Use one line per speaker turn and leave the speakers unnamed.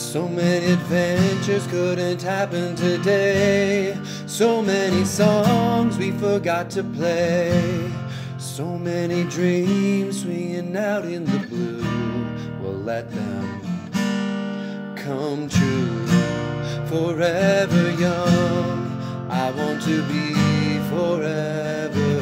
So many adventures couldn't happen today. So many songs we forgot to play. So many dreams swinging out in the blue. We'll let them come true. Forever young, I want to be forever